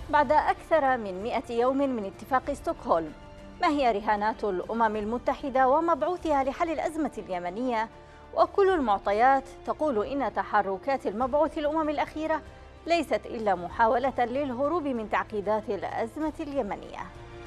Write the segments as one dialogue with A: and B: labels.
A: بعد أكثر من 100 يوم من اتفاق ستوكهولم، ما هي رهانات الأمم المتحدة ومبعوثها لحل الأزمة اليمنية؟ وكل المعطيات تقول إن تحركات المبعوث الأمم الأخيرة ليست إلا محاولة للهروب من تعقيدات الأزمة اليمنية.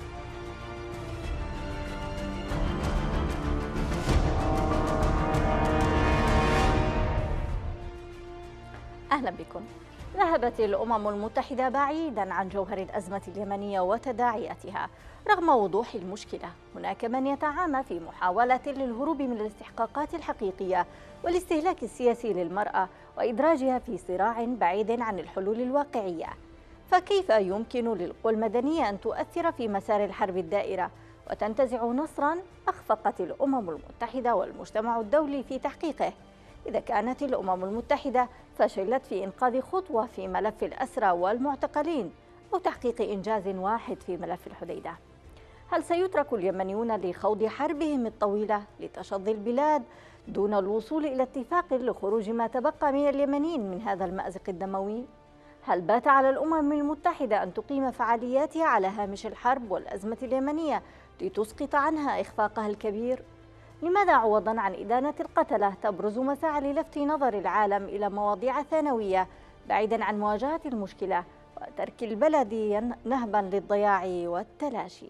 A: أهلا بكم. ذهبت الأمم المتحدة بعيدا عن جوهر الأزمة اليمنية وتداعياتها. رغم وضوح المشكلة، هناك من يتعامى في محاولة للهروب من الاستحقاقات الحقيقية والاستهلاك السياسي للمرأة وإدراجها في صراع بعيد عن الحلول الواقعية. فكيف يمكن للقوى المدنية أن تؤثر في مسار الحرب الدائرة وتنتزع نصرا أخفقت الأمم المتحدة والمجتمع الدولي في تحقيقه، إذا كانت الأمم المتحدة فشلت في إنقاذ خطوة في ملف الأسرى والمعتقلين أو تحقيق إنجاز واحد في ملف الحديدة؟ هل سيترك اليمنيون لخوض حربهم الطويلة لتشظي البلاد دون الوصول إلى اتفاق لخروج ما تبقى من اليمنيين من هذا المأزق الدموي؟ هل بات على الأمم المتحدة أن تقيم فعالياتها على هامش الحرب والأزمة اليمنية لتسقط عنها إخفاقها الكبير؟ لماذا عوضاً عن إدانة القتلة تبرز مساعي للفت نظر العالم إلى مواضيع ثانوية بعيداً عن مواجهة المشكلة وترك البلد نهباً للضياع والتلاشي؟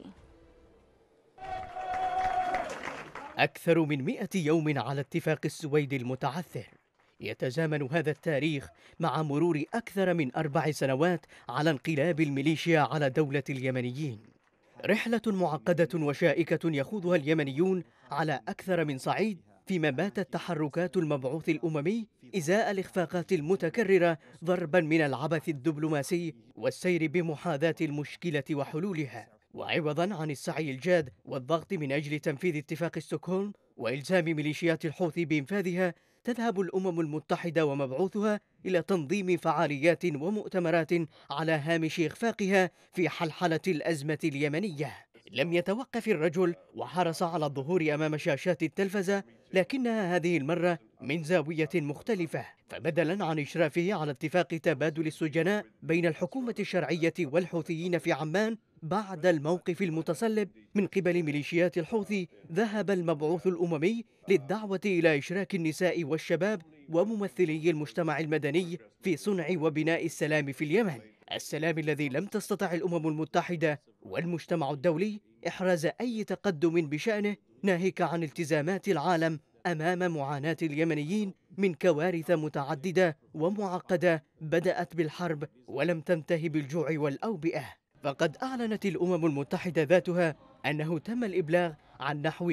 B: أكثر من 100 يوم على اتفاق السويد المتعثر. يتزامن هذا التاريخ مع مرور أكثر من 4 سنوات على انقلاب الميليشيا على دولة اليمنيين. رحلة معقدة وشائكة يخوضها اليمنيون على أكثر من صعيد، فيما باتت تحركات المبعوث الأممي إزاء الإخفاقات المتكررة ضربا من العبث الدبلوماسي والسير بمحاذاة المشكلة وحلولها، وعوضا عن السعي الجاد والضغط من أجل تنفيذ اتفاق ستوكهولم وإلزام ميليشيات الحوثي بإنفاذها. تذهب الأمم المتحدة ومبعوثها إلى تنظيم فعاليات ومؤتمرات على هامش إخفاقها في حلحلة الأزمة اليمنية. لم يتوقف الرجل وحرص على الظهور أمام شاشات التلفزة، لكنها هذه المرة من زاوية مختلفة. فبدلا عن إشرافه على اتفاق تبادل السجناء بين الحكومة الشرعية والحوثيين في عمان بعد الموقف المتصلب من قبل ميليشيات الحوثي، ذهب المبعوث الأممي للدعوة إلى إشراك النساء والشباب وممثلي المجتمع المدني في صنع وبناء السلام في اليمن، السلام الذي لم تستطع الأمم المتحدة والمجتمع الدولي إحراز أي تقدم بشأنه، ناهيك عن التزامات العالم أمام معاناة اليمنيين من كوارث متعددة ومعقدة بدأت بالحرب ولم تنتهي بالجوع والأوبئة. فقد أعلنت الأمم المتحدة ذاتها أنه تم الإبلاغ عن نحو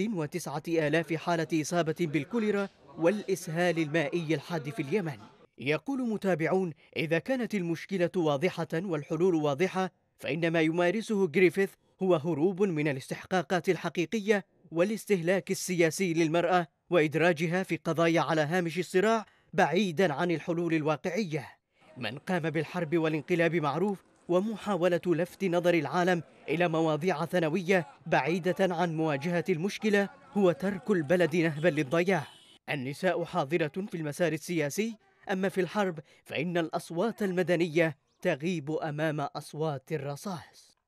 B: 109,000 حالة إصابة بالكوليرا والإسهال المائي الحاد في اليمن. يقول متابعون: إذا كانت المشكلة واضحة والحلول واضحة، فإن ما يمارسه جريفيث هو هروب من الاستحقاقات الحقيقية والاستهلاك السياسي للمرأة وإدراجها في قضايا على هامش الصراع بعيدا عن الحلول الواقعية. من قام بالحرب والانقلاب معروف، ومحاولة لفت نظر العالم إلى مواضيع ثانوية بعيدة عن مواجهة المشكلة هو ترك البلد نهبا للضياع. النساء حاضرة في المسار السياسي، أما في الحرب فإن الأصوات المدنية تغيب أمام أصوات الرصاص.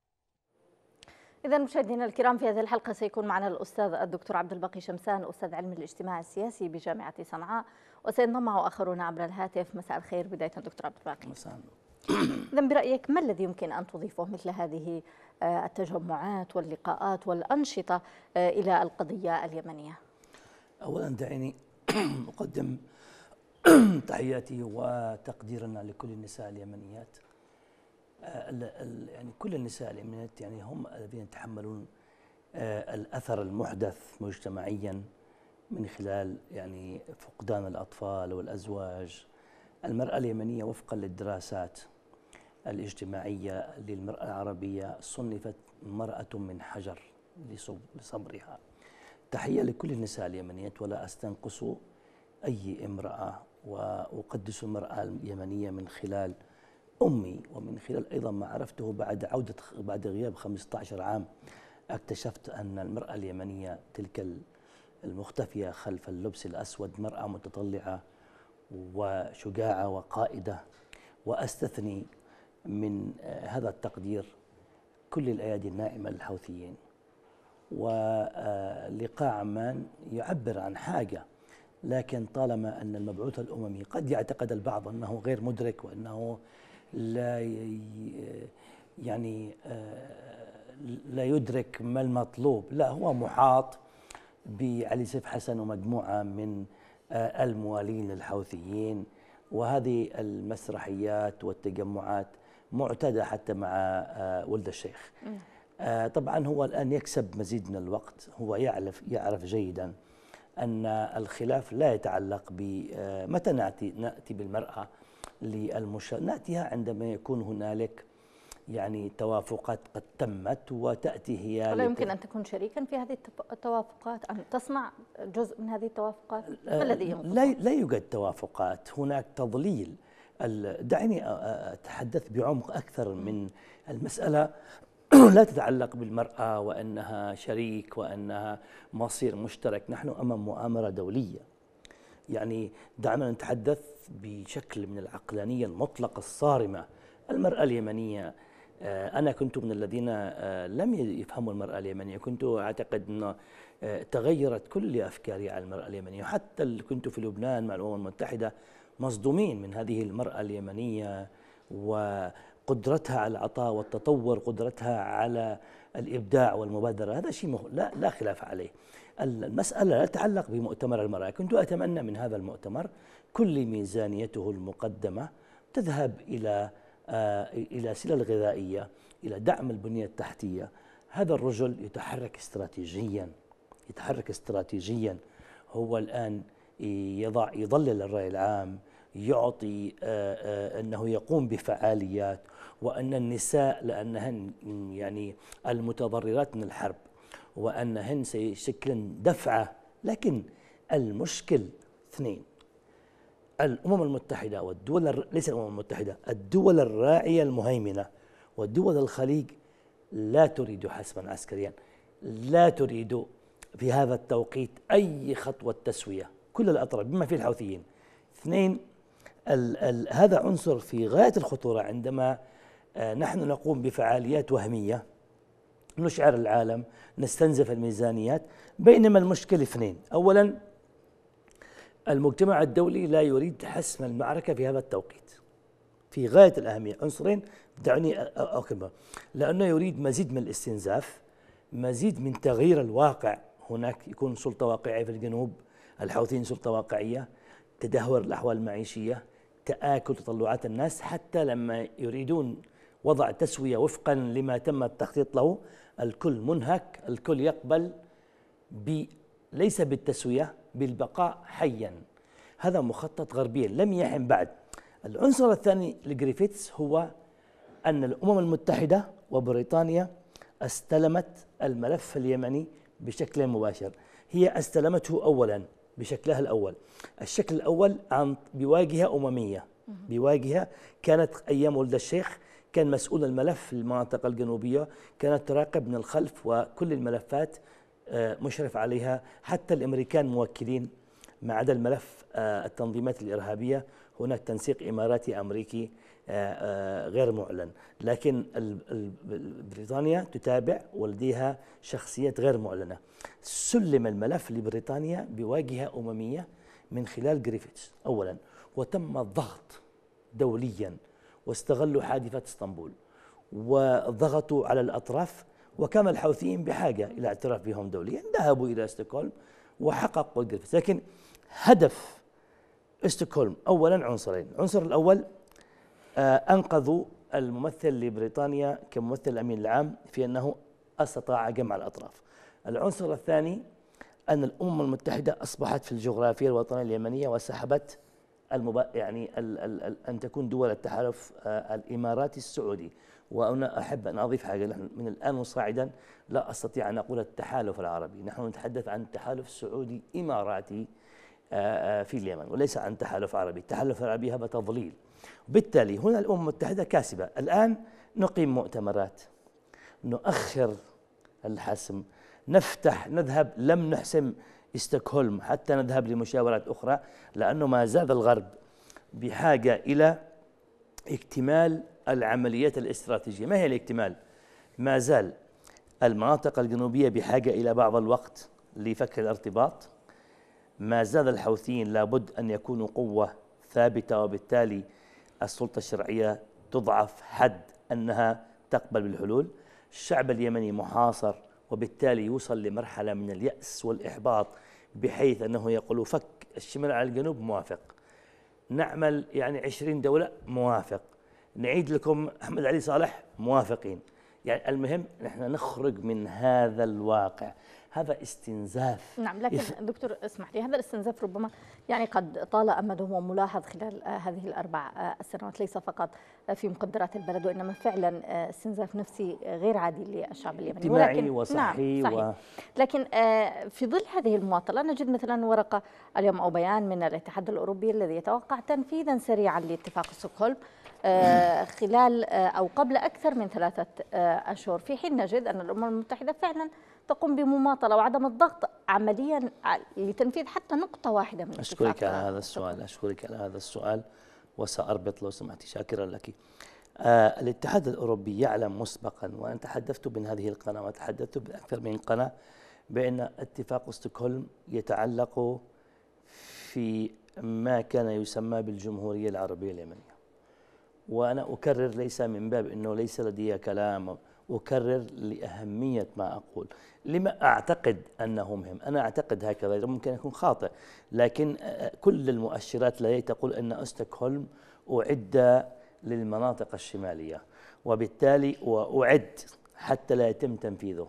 A: إذا مشاهدينا الكرام، في هذه الحلقة سيكون معنا الأستاذ الدكتور عبد الباقي شمسان، أستاذ علم الاجتماع السياسي بجامعة صنعاء، وسينضم معه آخرون عبر الهاتف. مساء الخير بداية دكتور عبد الباقي.
C: مساء.
A: إذا برأيك ما الذي يمكن أن تضيفه مثل هذه التجمعات واللقاءات والأنشطة إلى القضية اليمنية؟
C: أولا دعيني أقدم تحياتي وتقديرنا لكل النساء اليمنيات. يعني كل النساء اليمنيات يعني هم الذين يتحملون الأثر المحدث مجتمعيا من خلال يعني فقدان الأطفال والأزواج. المرأة اليمنية وفقا للدراسات الاجتماعية للمرأة العربية صنفت مرأة من حجر لصبرها. تحية لكل النساء اليمنيات ولا أستنقص أي امرأة، وأقدس المرأة اليمنية من خلال أمي ومن خلال أيضا ما عرفته بعد غياب 15 عام. اكتشفت أن المرأة اليمنية تلك المختفية خلف اللبس الأسود مرأة متطلعة وشجاعة وقائدة. وأستثني من هذا التقدير كل الأيادي الناعمة للحوثيين. ولقاء عمان يعبر عن حاجة، لكن طالما أن المبعوث الأممي قد يعتقد البعض أنه غير مدرك وأنه لا يعني لا يدرك ما المطلوب، لا، هو محاط بعلي سيف حسن ومجموعة من الموالين للحوثيين، وهذه المسرحيات والتجمعات معتادة حتى مع ولد الشيخ. طبعا هو الآن يكسب مزيد من الوقت، هو يعرف جيدا أن الخلاف لا يتعلق بمتى نأتي بالمرأة نأتيها عندما يكون هنالك يعني توافقات قد تمت وتأتي هي.
A: ولا يمكن أن تكون شريكا في هذه التوافقات، أن تصنع جزء من هذه التوافقات؟ ما الذي ينقص؟
C: لا يوجد توافقات، هناك تضليل. دعني أتحدث بعمق أكثر من المسألة. لا تتعلق بالمرأة وأنها شريك وأنها مصير مشترك، نحن أمام مؤامرة دولية. يعني دعنا نتحدث بشكل من العقلانية المطلقة الصارمة. المرأة اليمنية، أنا كنت من الذين لم يفهموا المرأة اليمنية، كنت أعتقد أن تغيرت كل أفكاري على المرأة اليمنية، حتى كنت في لبنان مع الأمم المتحدة مصدومين من هذه المرأة اليمنية وقدرتها على العطاء والتطور، قدرتها على الإبداع والمبادرة. هذا شيء لا خلاف عليه. المسألة لا تتعلق بمؤتمر المرأة. كنت أتمنى من هذا المؤتمر كل ميزانيته المقدمة تذهب إلى سلة غذائية، إلى دعم البنية التحتية. هذا الرجل يتحرك استراتيجيا. هو الآن يضلل الرأي العام، يعطي أنه يقوم بفعاليات، وأن النساء لأنهن يعني المتضررات من الحرب وأنهن سيشكلن دفعة. لكن المشكل اثنين: الأمم المتحدة والدول، ليس الأمم المتحدة، الدول الراعية المهيمنة ودول الخليج لا تريد حسما عسكريا، لا تريد في هذا التوقيت أي خطوة تسوية، كل الأطراف بما فيه الحوثيين. اثنين، هذا عنصر في غاية الخطورة عندما نحن نقوم بفعاليات وهمية نشعر العالم، نستنزف الميزانيات، بينما المشكلة اثنين: أولا المجتمع الدولي لا يريد حسم المعركة في هذا التوقيت في غاية الأهمية. عنصرين دعني أكمل، لأنه يريد مزيد من الاستنزاف، مزيد من تغيير الواقع. هناك يكون سلطة واقعية في الجنوب، الحوثيين سلطة واقعية، تدهور الأحوال المعيشية، تآكل تطلعات الناس، حتى لما يريدون وضع تسوية وفقا لما تم التخطيط له الكل منهك، الكل يقبل ليس بالتسوية، بالبقاء حيا. هذا مخطط غربيا لم يحن بعد. العنصر الثاني لجريفيثس هو أن الأمم المتحدة وبريطانيا استلمت الملف اليمني بشكل مباشر. هي استلمته أولا بشكلها الأول. الشكل الأول بواجهة أممية، بواجهة كانت أيام ولد الشيخ كان مسؤول الملف في المناطق الجنوبية، كانت تراقب من الخلف وكل الملفات مشرف عليها، حتى الأمريكان موكلين، ما عدا الملف التنظيمات الإرهابية هناك تنسيق إماراتي أمريكي غير معلن، لكن بريطانيا تتابع ولديها شخصيات غير معلنة. سلم الملف لبريطانيا بواجهة أممية من خلال جريفيثس أولا، وتم الضغط دوليا، واستغلوا حادثة اسطنبول وضغطوا على الأطراف، وكان الحوثيين بحاجة إلى اعتراف بهم دوليا، ذهبوا إلى ستوكهولم وحققوا جريفيثس. لكن هدف ستوكهولم أولا عنصرين: العنصر الأول أنقذوا الممثل لبريطانيا كممثل الأمين العام في أنه استطاع جمع الأطراف. العنصر الثاني أن الأمم المتحدة أصبحت في الجغرافيا الوطنية اليمنية وسحبت يعني أن تكون دول التحالف الإماراتي السعودي. وأنا أحب أن أضيف حاجة: نحن من الآن وصاعدا لا أستطيع أن أقول التحالف العربي، نحن نتحدث عن التحالف سعودي إماراتي في اليمن، وليس عن تحالف عربي. التحالف العربي هذا تضليل. وبالتالي هنا الأمم المتحدة كاسبة. الآن نقيم مؤتمرات، نؤخر الحسم، نذهب، لم نحسم ستوكهولم حتى نذهب لمشاورات أخرى، لأنه ما زال الغرب بحاجة إلى اكتمال العمليات الاستراتيجية. ما هي الاكتمال؟ ما زال المناطق الجنوبية بحاجة إلى بعض الوقت لفك الارتباط. ما زال الحوثيين لابد أن يكونوا قوة ثابتة، وبالتالي السلطة الشرعية تضعف حد أنها تقبل بالحلول. الشعب اليمني محاصر، وبالتالي يوصل لمرحلة من اليأس والإحباط، بحيث أنه يقول فك الشمال على الجنوب موافق، نعمل يعني 20 دولة موافق، نعيد لكم أحمد علي صالح موافقين. يعني المهم نحن نخرج من هذا الواقع. هذا استنزاف.
A: نعم، لكن دكتور اسمح لي، هذا الاستنزاف ربما يعني قد طال أمده وملاحظ خلال هذه الأربع سنوات، ليس فقط في مقدرات البلد، وإنما فعلا استنزاف نفسي غير عادي للشعب اليمني،
C: اجتماعي وصحي.
A: نعم صحيح. لكن في ظل هذه المواطنة نجد مثلا ورقة اليوم أو بيان من الاتحاد الأوروبي الذي يتوقع تنفيذا سريعا لاتفاق ستوكهولم خلال أو قبل أكثر من 3 أشهر، في حين نجد أن الأمم المتحدة فعلا تقوم بمماطلة وعدم الضغط عمليا لتنفيذ حتى نقطة واحدة من
C: أشكرك على هذا السؤال، وسأربط لو سمحتي، شاكرا لك. الاتحاد الأوروبي يعلم مسبقا، وأنا تحدثت من هذه القناة وتحدثت بأكثر من قناة، بأن اتفاق ستوكهولم يتعلق في ما كان يسمى بالجمهورية العربية اليمنية. وأنا أكرر ليس من باب أنه ليس لدي كلام، أكرر لأهمية ما أقول. لما أعتقد أنه مهم؟ أنا أعتقد هكذا، ممكن يكون خاطئ، لكن كل المؤشرات لدي تقول أن ستوكهولم أعد للمناطق الشمالية، وبالتالي وأعد حتى لا يتم تنفيذه.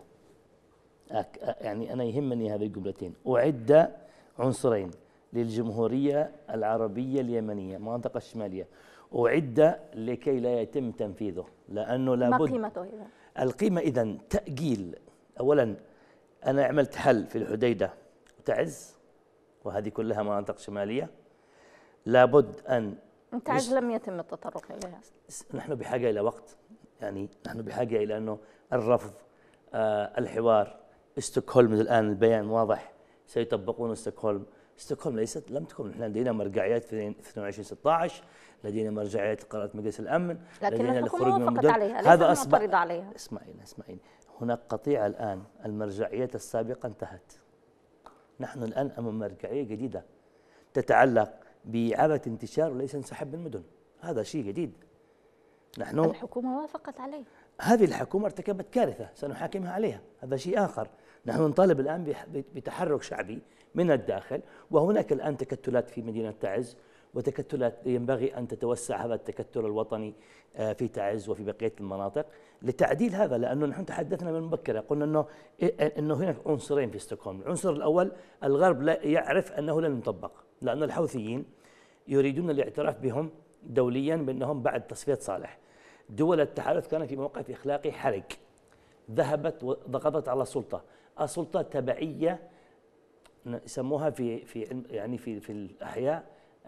C: يعني أنا يهمني هذه الجملتين: أعد عنصرين للجمهورية العربية اليمنية المناطق الشمالية، أعد لكي لا يتم تنفيذه، لأنه لابد.
A: ما قيمته إذا؟
C: القيمة إذن تأجيل. أولا أنا عملت حل في الحديدة وتعز، وهذه كلها مناطق شمالية، لابد أن
A: تعز لم يتم التطرق إليها.
C: نحن بحاجة إلى وقت، يعني نحن بحاجة إلى أنه الرفض، الحوار. ستوكهولم الآن البيان واضح، سيطبقون ستوكهولم. ستوكهولم لم تكن، نحن لدينا مرجعيات في 22/16، لدينا مرجعيات قرارات مجلس الأمن،
A: لكن
C: لدينا
A: الحكومة
C: من
A: وافقت عليها،
C: هذا
A: أصبح معترضة عليها.
C: اسمعين، هناك قطيعة الآن. المرجعيات السابقة انتهت، نحن الآن أمام مرجعية جديدة تتعلق بإعادة انتشار وليس انسحاب من المدن. هذا شيء جديد. نحن
A: الحكومة وافقت عليه.
C: هذه الحكومة ارتكبت كارثة سنحاكمها عليها، هذا شيء آخر. نحن نطالب الآن بتحرك شعبي من الداخل، وهناك الآن تكتلات في مدينة تعز، وتكتلات ينبغي أن تتوسع هذا التكتل الوطني في تعز وفي بقية المناطق لتعديل هذا. لأنه نحن تحدثنا من مبكرة، قلنا أنه هناك عنصرين في ستوكهولم. العنصر الأول: الغرب لا يعرف أنه لن يطبق، لأن الحوثيين يريدون الاعتراف بهم دوليا بأنهم بعد تصفية صالح. دول التحالف كانت في موقف إخلاقي حرج، ذهبت وضغطت على السلطة تبعية، يسموها في الأحياء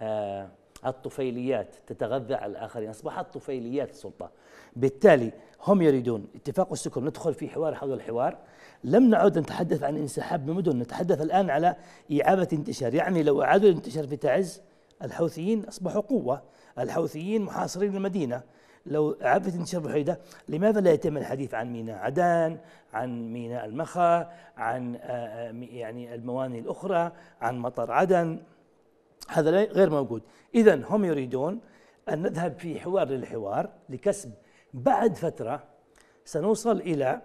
C: الطفيليات، تتغذى على الآخرين، أصبحت طفيليات السلطة. بالتالي هم يريدون اتفاق ستوكهولم ندخل في حوار حول الحوار. لم نعد نتحدث عن انسحاب بمدن، نتحدث الآن على إعادة انتشار. يعني لو أعادوا الانتشار في تعز، الحوثيين أصبحوا قوة، الحوثيين محاصرين المدينة. لو أعادت انتشار بالحديدة، لماذا لا يتم الحديث عن ميناء عدن، عن ميناء المخا، عن يعني الموانئ الأخرى، عن مطار عدن؟ هذا غير موجود. إذن هم يريدون أن نذهب في حوار للحوار لكسب. بعد فترة سنوصل إلى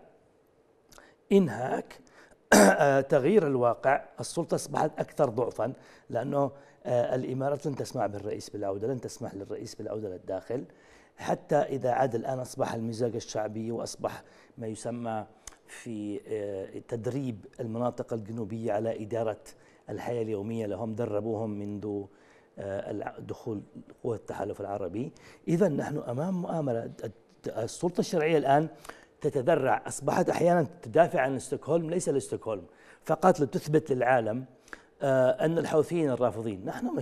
C: إنهاك تغيير الواقع. السلطة أصبحت أكثر ضعفا، لأنه الإمارات لن تسمح بالرئيس بالعودة، لن تسمح للرئيس بالعودة للداخل. حتى إذا عاد الآن أصبح المزاج الشعبي، وأصبح ما يسمى في تدريب المناطق الجنوبية على إدارة الحياة اليومية لهم، دربوهم منذ دخول قوى التحالف العربي. إذا نحن أمام مؤامرة. السلطة الشرعية الآن تتذرع، أصبحت أحيانا تدافع عن ستوكهولم، ليس لستوكهولم فقط، لتثبت للعالم أن الحوثيين الرافضين. نحن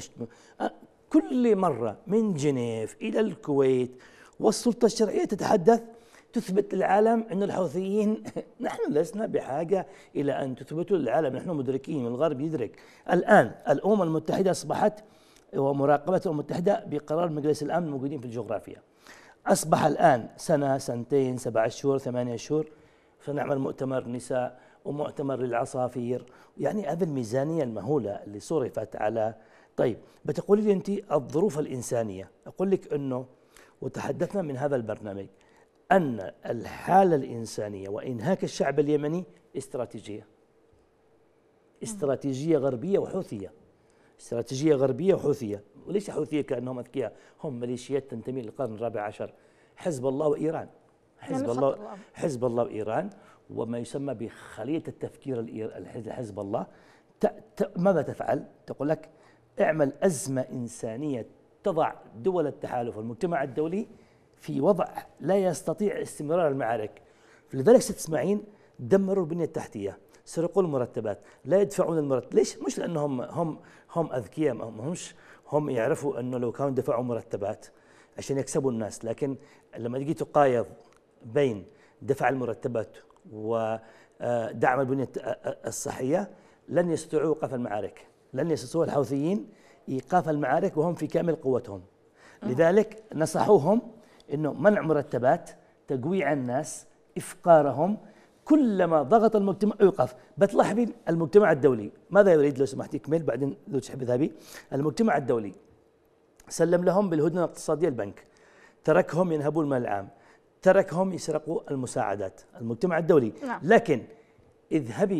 C: كل مرة من جنيف إلى الكويت والسلطة الشرعية تتحدث، تثبت للعالم أن الحوثيين نحن لسنا بحاجة إلى أن تثبتوا للعالم، نحن مدركين والغرب يدرك. الآن الأمم المتحدة أصبحت، ومراقبة الأمم المتحدة بقرار مجلس الأمن موجودين في الجغرافيا. أصبح الآن سنة، سنتين، 7 شهور، 8 شهور سنعمل مؤتمر نساء ومؤتمر للعصافير. يعني هذه الميزانية المهولة اللي صرفت على. طيب بتقولي لي أنت الظروف الإنسانية، أقول لك أنه وتحدثنا من هذا البرنامج أن الحالة الإنسانية وإنهاك الشعب اليمني استراتيجية غربية وحوثية. استراتيجية غربية وحوثية. وليس حوثية كأنهم أذكياء، هم ميليشيات تنتمي للقرن الرابع عشر، حزب الله وإيران. حزب الله وإيران، وما يسمى بخلية التفكير حزب الله. ماذا تفعل؟ تقول لك اعمل أزمة إنسانية تضع دول التحالف والمجتمع الدولي في وضع لا يستطيع استمرار المعارك. لذلك ستسمعين دمروا البنية التحتية، سرقوا المرتبات، لا يدفعون المرتب. ليش؟ مش لأنهم هم أذكياء، هم يعرفوا أنه لو كانوا دفعوا مرتبات عشان يكسبوا الناس، لكن لما تجي تقايض بين دفع المرتبات ودعم البنية الصحية لن يستطيعوا إيقاف المعارك، لن يستطيعوا الحوثيين إيقاف المعارك وهم في كامل قوتهم. لذلك نصحوهم أنه منع مرتبات، تجويع الناس، إفقارهم، كلما ضغط المجتمع يوقف. بتلاحظين المجتمع الدولي ماذا يريد؟ لو سمحتي كمل بعدين لو تحب ذهبي. المجتمع الدولي سلم لهم بالهدنة الاقتصادية البنك، تركهم ينهبوا المال العام، تركهم يسرقوا المساعدات. المجتمع الدولي
A: نعم.
C: لكن اذهبي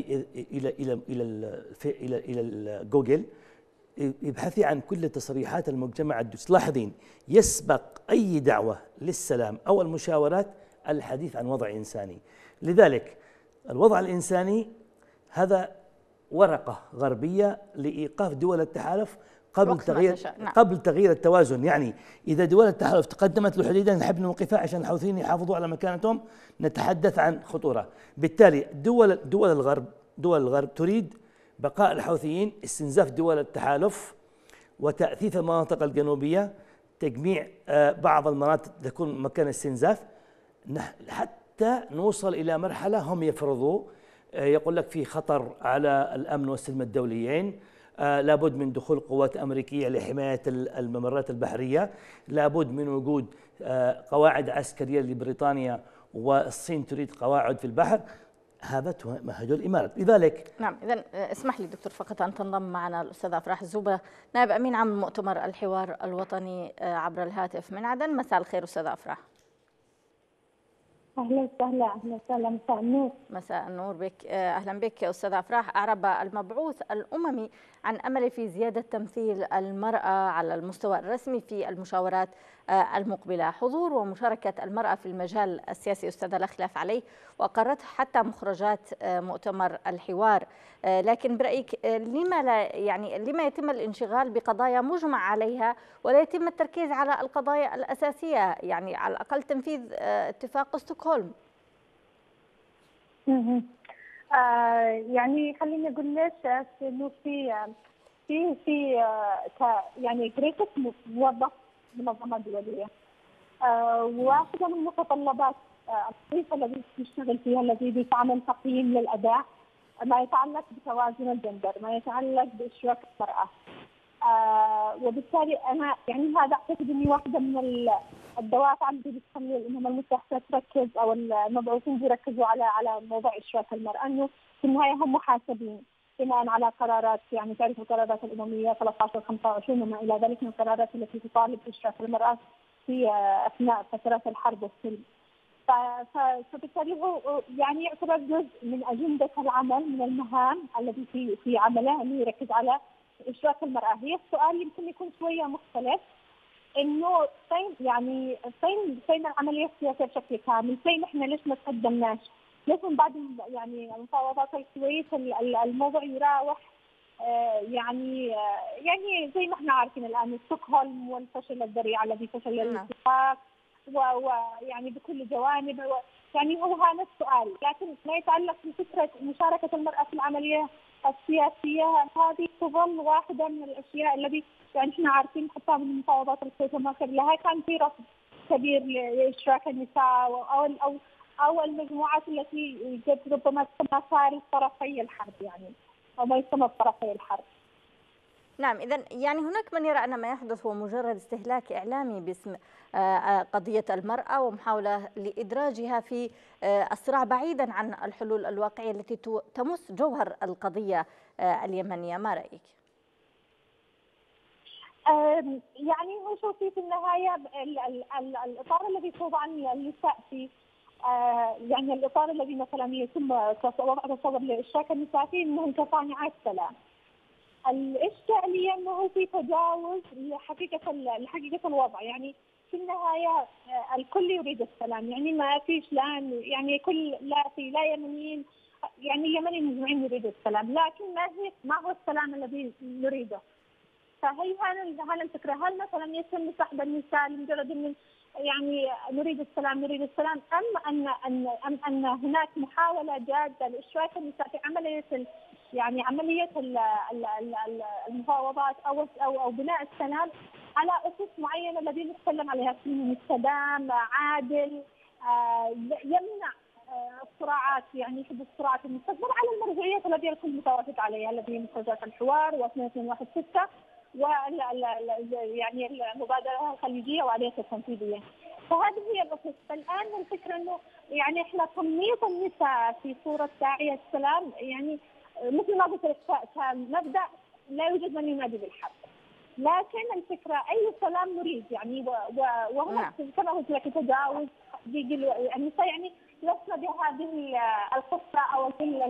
C: الى جوجل، ابحثي عن كل تصريحات المجتمع الدولي، تلاحظين يسبق اي دعوه للسلام او المشاورات الحديث عن وضع انساني. لذلك الوضع الانساني هذا ورقه غربيه لايقاف دول التحالف قبل تغيير التوازن. يعني إذا دول التحالف تقدمت لحديدا نحب نوقفها عشان الحوثيين يحافظوا على مكانتهم، نتحدث عن خطورة. بالتالي دول الغرب تريد بقاء الحوثيين، استنزاف دول التحالف وتأثيث المناطق الجنوبية، تجميع بعض المناطق تكون مكان استنزاف، حتى نوصل إلى مرحلة هم يفرضوا، يقول لك في خطر على الأمن والسلم الدوليين، لابد من دخول قوات أمريكية لحماية الممرات البحرية، لابد من وجود قواعد عسكرية لبريطانيا، والصين تريد قواعد في البحر. هذول الإمارات. لذلك
A: نعم. إذن اسمح لي دكتور فقط أن تنضم معنا الأستاذ أفراح الزوبة، نائب أمين عام مؤتمر الحوار الوطني عبر الهاتف من عدن. مساء الخير أستاذ أفراح.
D: أهلا وسهلا. أهلا وسهلا. مساء النور.
A: مساء النور بك. أهلا بك أستاذ أفراح. أعرب المبعوث الأممي عن أمل في زيادة تمثيل المرأة على المستوى الرسمي في المشاورات المقبلة. حضور ومشاركة المرأة في المجال السياسي أستاذة لا خلاف عليه، وأقرته حتى مخرجات مؤتمر الحوار. لكن برأيك لما يتم الانشغال بقضايا مجمع عليها ولا يتم التركيز على القضايا الأساسية، يعني على الأقل تنفيذ اتفاق ستوكهولم؟
D: يعني خليني اقول لك انه في يعني جريتك موظف منظمه دوليه، واحده من متطلبات الوظيفه التي تشتغل فيها، التي بتعمل تقييم للاداء، ما يتعلق بتوازن الجندر، ما يتعلق باشراك المراه. وبالتالي انا يعني هذا اعتقد اني واحده من الدوافع التي بتخلي الامم المتحده تركز، او المبعوثين بيركزوا على موضوع اشراك المراه، انه في النهايه هم محاسبين بناء على قرارات، يعني تعرف القرارات الامميه 13 25 وما الى ذلك من القرارات التي تطالب باشراك المراه في اثناء فترات الحرب والسلم. فبالتالي هو يعني يعتبر جزء من اجنده العمل، من المهام التي في عمله انه يركز على اشراك المراه. هي السؤال يمكن يكون شويه مختلف، انه فين العمليه السياسيه بشكل كامل؟ فين احنا ليش ما تقدمناش؟ ليش من بعد يعني مفاوضات الكويت الموضوع يراوح يعني زي ما احنا عارفين الان ستوكهولم والفشل الذريع الذي فشل الاتفاق، ويعني بكل جوانب، يعني هو هذا السؤال. لكن ما يتعلق بفكره مشاركه المراه في العمليه السياسيه، هذه تظل واحده من الاشياء التي يعني احنا عارفين حتى من مفاوضات الكويت وما قبلها كان في رفض كبير لاشراك النساء او المجموعات التي ربما تسمى ثالث طرفي الحرب، يعني او ما يسمى بطرفي الحرب.
A: نعم، إذا يعني هناك من يرى أن ما يحدث هو مجرد استهلاك إعلامي باسم قضية المرأة ومحاولة لإدراجها في الصراع بعيدا عن الحلول الواقعية التي تمس جوهر القضية اليمنية. ما رأيك؟
D: يعني هو شوفي في النهاية الإطار الذي توضع النساء فيه، يعني الإطار الذي مثلا يتم وضع تصور لإشراك النساء فيه أنهم كصانعات سلام. الإشكالية أنه في تجاوز لحقيقة الوضع. يعني في النهاية الكل يريد السلام، يعني ما فيش يعني لا يمنيين، يعني اليمنيين مجموعين يريدوا السلام، لكن ما هو السلام الذي نريده؟ فهي هذا الفكرة. هل مثلا يتم سحب النساء لمجرد أن يعني نريد السلام أم أن هناك محاولة جادة لإشراك النساء في عملية المفاوضات أو بناء السلام على أسس معينة الذي نتكلم عليها، مستدام عادل يمنع الصراعات، يعني يحدث الصراعات في المستقبل على المرجعيات التي الكل متوافق عليها، التي هي مخرجات الحوار و2216 يعني المبادرة الخليجية وآلية التنفيذية. فهذه هي الأسس. فالآن الفكرة أنه يعني إحنا تنميط النساء في صورة داعية السلام، يعني مثل ما قلت لك كمبدأ لا يوجد من ينادي بالحرب، لكن الفكرة أي سلام نريد، يعني وهناك كما قلت لك تجاوز النساء، يعني لسنا بهذه القصة أو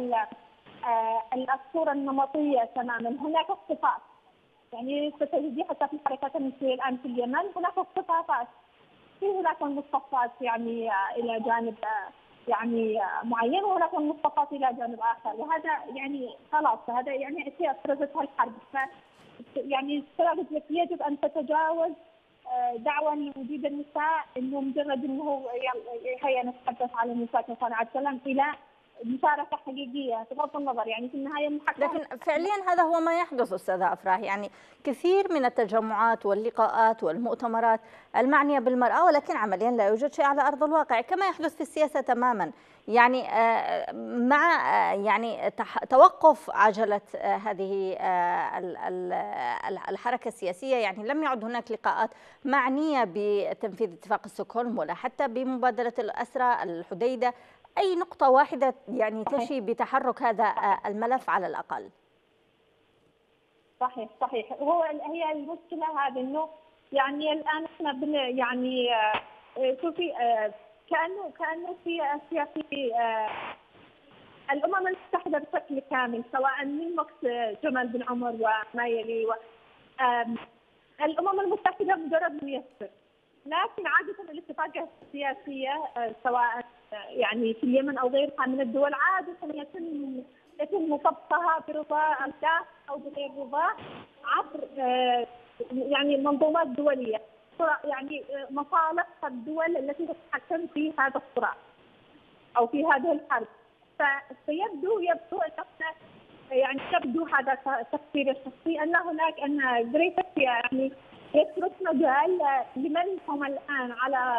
D: الصورة النمطية تماما. هناك اصطفاف، يعني ستجدي حتى في الحركات النسوية الآن في اليمن هناك اصطفافات، هناك المصطفات يعني إلى جانب يعني معين، وهناك المصطفات إلى جانب آخر، وهذا يعني خلاص هذا يعني أشياء افرزتها الحرب. يعني يجب أن تتجاوز دعوى لوجود النساء انه مجرد انه هيا نتحدث على النساء كصانعات سلام الى مشاركه حقيقيه بغض النظر، يعني في النهايه
A: لكن فعليا هذا هو ما يحدث استاذه افراح. يعني كثير من التجمعات واللقاءات والمؤتمرات المعنيه بالمراه، ولكن عمليا لا يوجد شيء على ارض الواقع كما يحدث في السياسه تماما. يعني مع يعني توقف عجله هذه الحركه السياسيه، يعني لم يعد هناك لقاءات معنيه بتنفيذ اتفاق ستوكهولم ولا حتى بمبادره الاسرى الحديده، أي نقطة واحدة يعني تشي بتحرك هذا الملف على الأقل.
D: صحيح. هي المشكلة هذه أنه يعني الآن احنا يعني شوفي كأنه في الأمم المتحدة بشكل كامل، سواء من وقت جمال بن عمر وما يلي الأمم المتحدة مجرد ميسر، لكن عادة الاتفاقات السياسية سواء يعني في اليمن أو غيرها من الدول عادة يتم طبقها برضا الكاف أو بغير رضاه عبر يعني منظومات دولية، يعني مصالح الدول التي تتحكم في هذا الصراع أو في هذه الحرب. فيبدو يعني يبدو هذا تفسير الشخصي أن هناك جريتك يعني يترك مجال لمن هم الآن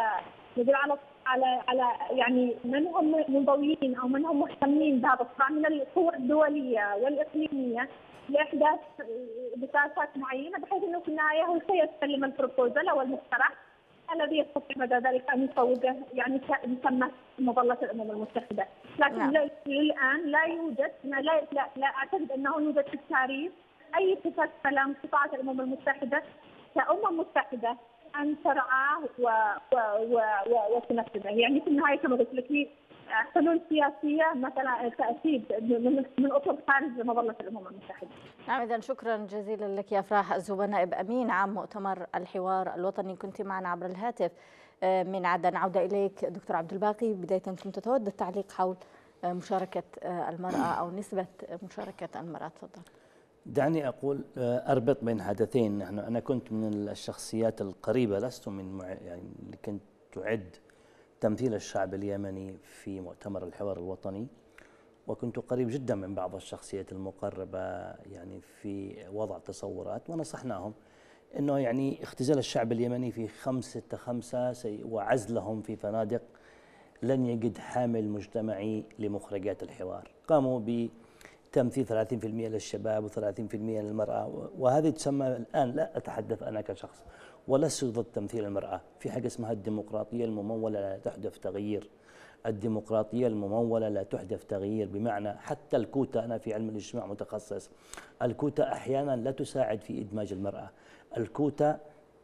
D: على يعني من هم منضويين او من هم مهتمين بهذا الصراع من القوى الدوليه والاقليميه لاحداث بساطات معينه، بحيث انه في النهايه هو سيستلم البروبوزل او المقترح الذي يستطيع بعد ذلك ان يصوغه، يعني يسمى مظله الامم المتحده. لكن للان لا يوجد، لا اعتقد انه يوجد في التاريخ اي اتفاق سلام استطاعت الامم المتحده كأمم متحدة أن ترعاه وتنفذه. يعني في النهاية كما قلت لك حلول سياسية مثلا تأكيد من أطر خارج مظلة الأمم المتحدة.
A: نعم، إذا شكرا جزيلا لك يا أفراح الزوبة، نائب أمين عام مؤتمر الحوار الوطني، كنت معنا عبر الهاتف من عدن. عودة إليك دكتور عبد الباقي، بداية كنت تود التعليق حول مشاركة المرأة أو نسبة مشاركة المرأة. تفضل.
C: دعني أقول أربط بين حدثين. أنا كنت من الشخصيات القريبة، لست من يعني اللي كنت تعد تمثيل الشعب اليمني في مؤتمر الحوار الوطني، وكنت قريب جدا من بعض الشخصيات المقربة يعني في وضع تصورات، ونصحناهم أنه يعني اختزال الشعب اليمني في 5-5 وعزلهم في فنادق لن يجد حامل مجتمعي لمخرجات الحوار. قاموا ب تمثيل 30% للشباب و30% للمرأة، وهذه تسمى الآن، لا أتحدث أنا كشخص ولست ضد تمثيل المرأة، في حاجة اسمها الديمقراطية الممولة لا تحدث تغيير. الديمقراطية الممولة لا تحدث تغيير، بمعنى حتى الكوتا، أنا في علم الاجتماع متخصص، الكوتا أحيانا لا تساعد في إدماج المرأة. الكوتا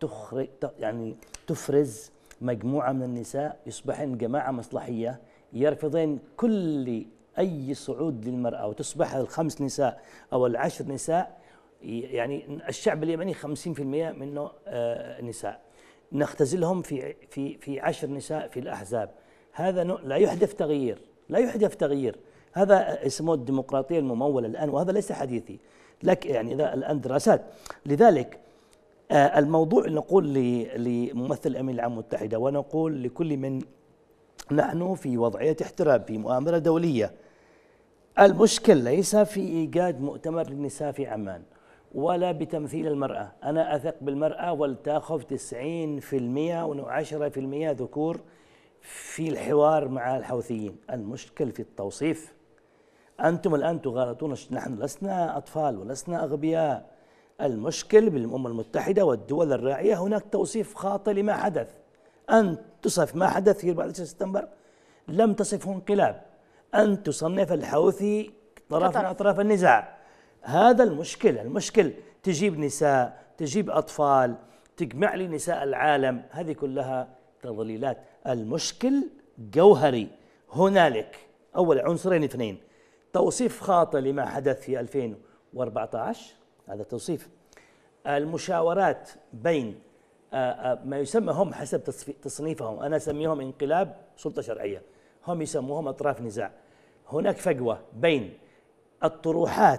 C: تفرز مجموعة من النساء يصبحن جماعة مصلحية يرفضين كل أي صعود للمرأة، وتصبح ال5 نساء أو ال10 نساء، يعني الشعب اليمني 50% منه نساء، نختزلهم في 10 نساء في الأحزاب. هذا لا يحدث تغيير، لا يحدث تغيير. هذا اسمه الديمقراطية الممولة الآن، وهذا ليس حديثي لك، يعني إذا الآن دراسات. لذلك الموضوع نقول لممثل الأمين العام المتحدة، ونقول لكل من نحن في وضعية احتراب في مؤامرة دولية، المشكل ليس في إيجاد مؤتمر للنساء في عمان ولا بتمثيل المرأة. أنا أثق بالمرأة ولتأخذ 90% و10% ذكور في الحوار مع الحوثيين. المشكل في التوصيف. أنتم الآن تغالطون، نحن لسنا أطفال ولسنا أغبياء. المشكل بالأمم المتحدة والدول الراعية هناك توصيف خاطئ لما حدث. أن تصف ما حدث في 14 سبتمبر لم تصفه انقلاب، أن تصنف الحوثي طرف من أطراف النزاع. هذا المشكل. المشكل تجيب نساء، تجيب أطفال، تجمع لي نساء العالم، هذه كلها تضليلات. المشكل جوهري. هنالك أول عنصرين اثنين: توصيف خاطئ لما حدث في 2014، هذا توصيف. المشاورات بين ما يسمى، هم حسب تصنيفهم، أنا أسميهم انقلاب سلطة شرعية، هم يسموهم أطراف نزاع. هناك فجوة بين الطروحات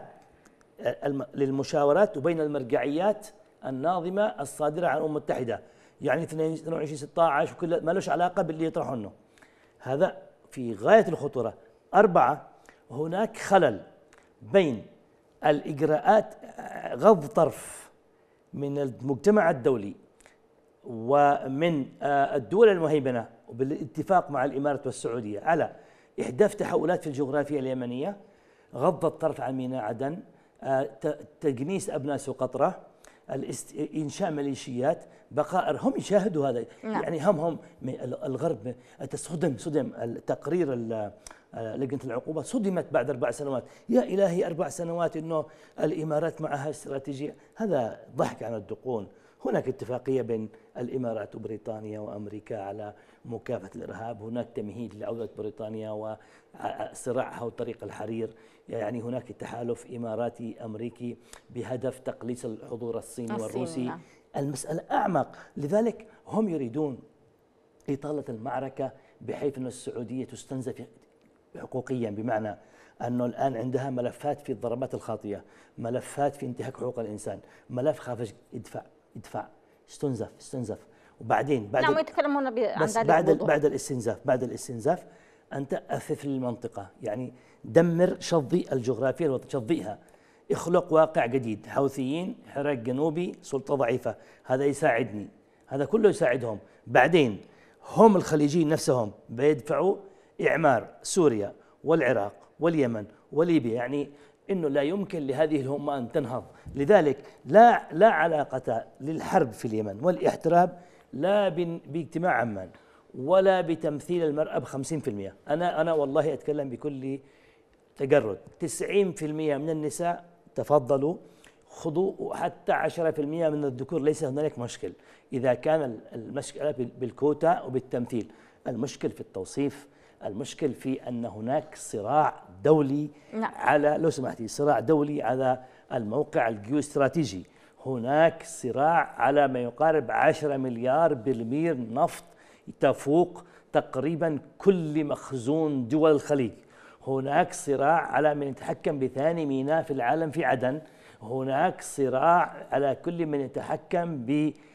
C: للمشاورات وبين المرجعيات الناظمة الصادرة عن الأمم المتحدة، يعني 22/16 وكل ما له علاقة باللي يطرحونه. هذا في غاية الخطورة. 4، هناك خلل بين الإجراءات، غض طرف من المجتمع الدولي ومن الدول المهيمنة وبالاتفاق مع الإمارات والسعودية على إحداث تحولات في الجغرافيا اليمنية، غض الطرف عن ميناء عدن، تجنيس أبناء سقطرى، إنشاء ميليشيات، بقاء. هم يشاهدوا هذا. يعني هم الغرب صدم التقرير لجنة العقوبة، صدمت بعد 4 سنوات. يا إلهي، 4 سنوات إنه الإمارات معها استراتيجية. هذا ضحك على الدقون. هناك اتفاقية بين الإمارات وبريطانيا وأمريكا على مكافحة الإرهاب، هناك تمهيد لعودة بريطانيا وصراعها وطريق الحرير، يعني هناك تحالف إماراتي أمريكي بهدف تقليص الحضور الصيني والروسي. المسألة أعمق. لذلك هم يريدون إطالة المعركة بحيث أن السعودية تستنزف حقوقيا، بمعنى أنه الآن عندها ملفات في الضربات الخاطئة، ملفات في انتهاك حقوق الإنسان، ملف خافج ادفع استنزف. وبعدين
A: نعم، يتكلمون عن ذلك
C: بعد الاستنزاف أنت أثث للمنطقة، يعني دمر، شظي الجغرافيا، شظيها، اخلق واقع جديد. حوثيين، حراك جنوبي، سلطة ضعيفة، هذا يساعدني، هذا كله يساعدهم. بعدين هم الخليجيين نفسهم بيدفعوا إعمار سوريا والعراق واليمن وليبيا، يعني إنه لا يمكن لهذه الأمة أن تنهض. لذلك لا علاقة للحرب في اليمن والاحتراب لا باجتماع عمان ولا بتمثيل المرأة ب50%. أنا والله أتكلم بكل تجرد. 90% من النساء تفضلوا خذوا، حتى 10% من الذكور، ليس هنالك مشكل إذا كان المشكلة بالكوتا وبالتمثيل. المشكل في التوصيف، المشكل في أن هناك صراع دولي على، لو سمحتي، صراع دولي على الموقع الجيوستراتيجي. هناك صراع على ما يقارب 10 مليار برميل نفط، تفوق تقريبا كل مخزون دول الخليج. هناك صراع على من يتحكم بثاني ميناء في العالم في عدن. هناك صراع على كل من يتحكم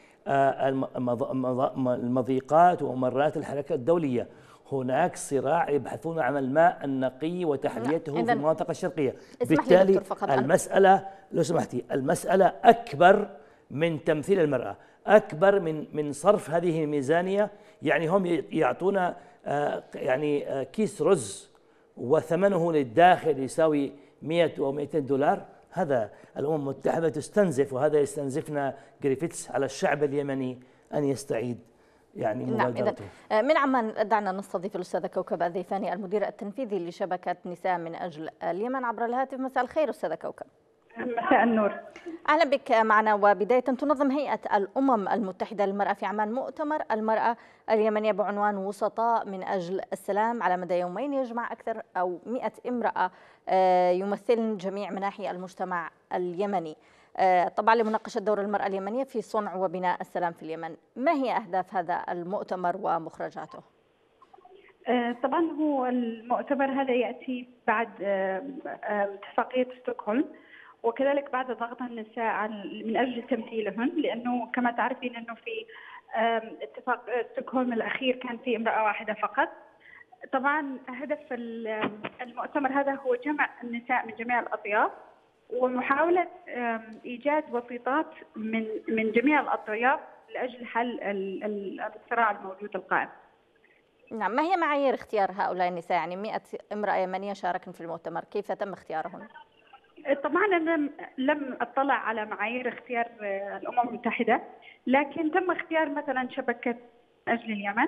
C: بالمضيقات وممرات الحركة الدولية. هناك صراع يبحثون عن الماء النقي وتحليته في المناطق الشرقية. بالتالي المسألة، لو سمحتي، المسألة أكبر من تمثيل المرأة، أكبر من صرف هذه الميزانية. يعني هم يعطونا يعني كيس رز وثمنه للداخل يساوي 100 أو 200 دولار. هذا الأمم المتحدة تستنزف، وهذا يستنزفنا جريفيتس على الشعب اليمني أن يستعيد يعني مبادرته.
A: نعم. من عمان دعنا نستضيف الأستاذة كوكب الذيفاني المدير التنفيذي لشبكة نساء من أجل اليمن عبر الهاتف. مساء الخير أستاذة كوكب.
E: مساء النور.
A: أهلا بك معنا. وبداية تنظم هيئة الأمم المتحدة للمرأة في عمان مؤتمر المرأة اليمنية بعنوان وسطاء من أجل السلام على مدى يومين، يجمع أكثر أو 100 امرأة يمثلن جميع مناحي المجتمع اليمني، طبعا لمناقشة دور المرأة اليمنية في صنع وبناء السلام في اليمن. ما هي أهداف هذا المؤتمر ومخرجاته؟
E: طبعا هو المؤتمر هذا يأتي بعد اتفاقية ستوكهولم، وكذلك بعد ضغط النساء من أجل تمثيلهن، لأنه كما تعرفين أنه في اتفاق ستوكهولم الأخير كان في امرأة واحدة فقط. طبعا هدف المؤتمر هذا هو جمع النساء من جميع الأطياف ومحاولة إيجاد وسيطات من جميع الأطياف لأجل حل الصراع الموجود القائم.
A: نعم. ما هي معايير اختيار هؤلاء النساء؟ يعني 100 امرأة يمنية شاركن في المؤتمر، كيف تم اختيارهن؟
E: طبعا أنا لم أطلع على معايير اختيار الأمم المتحدة، لكن تم اختيار مثلا شبكة أجل اليمن،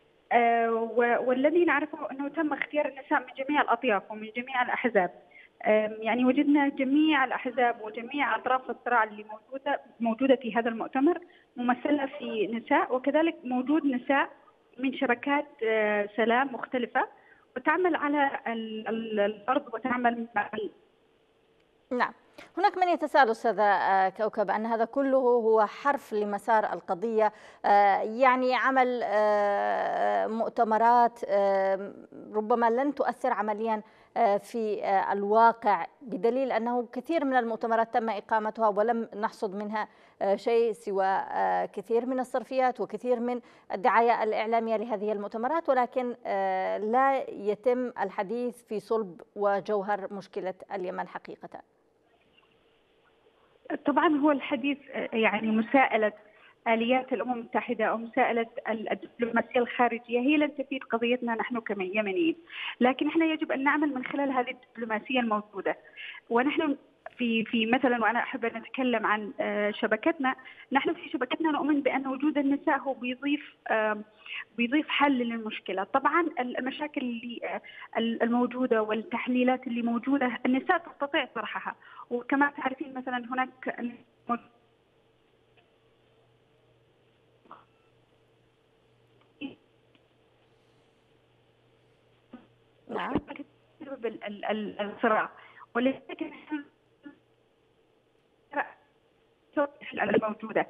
E: والذي نعرفه أنه تم اختيار النساء من جميع الأطياف ومن جميع الأحزاب. يعني وجدنا جميع الأحزاب وجميع أطراف الصراع اللي موجودة في هذا المؤتمر ممثلة في نساء، وكذلك موجود نساء من شبكات سلام مختلفة وتعمل على الأرض وتعمل مع.
A: نعم. هناك من يتساءل أستاذة كوكب أن هذا كله هو حرف لمسار القضية، يعني عمل مؤتمرات ربما لن تؤثر عمليا في الواقع، بدليل أنه كثير من المؤتمرات تم إقامتها ولم نحصد منها شيء سوى كثير من الصرفيات وكثير من الدعاية الإعلامية لهذه المؤتمرات، ولكن لا يتم الحديث في صلب وجوهر مشكلة اليمن حقيقة.
E: طبعا هو الحديث يعني مساءلة آليات الأمم المتحدة أو مساءلة الدبلوماسية الخارجية هي لن تفيد قضيتنا نحن كيمنيين، لكن احنا يجب أن نعمل من خلال هذه الدبلوماسية الموجودة. ونحن في مثلا، وأنا أحب أن أتكلم عن شبكتنا، نحن في شبكتنا نؤمن بأن وجود النساء هو بيضيف حل للمشكلة. طبعا المشاكل اللي الموجودة والتحليلات اللي موجودة النساء تستطيع طرحها، وكما تعرفين مثلا هناك
A: نعم.
E: الصراع، ولكن الموجودة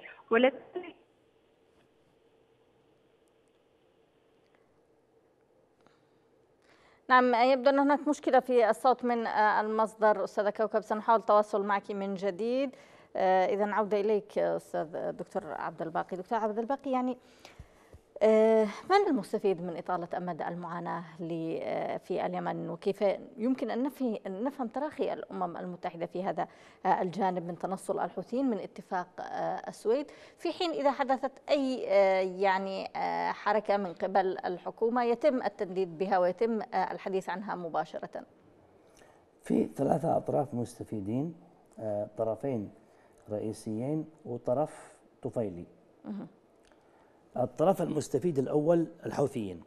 A: نعم. يبدو أن هناك مشكلة في الصوت من المصدر أستاذة كوكب، سنحاول التواصل معك من جديد. إذا عودة إليك أستاذ دكتور عبد الباقي. دكتور عبد الباقي، يعني من المستفيد من إطالة أمد المعاناة في اليمن، وكيف يمكن أن نفهم تراخي الأمم المتحدة في هذا الجانب من تنصل الحوثيين من اتفاق السويد، في حين إذا حدثت أي يعني حركة من قبل الحكومة يتم التنديد بها ويتم الحديث عنها مباشرة؟
C: في ثلاثة أطراف مستفيدين، طرفين رئيسيين وطرف طفيلي. الطرف المستفيد الأول الحوثيين،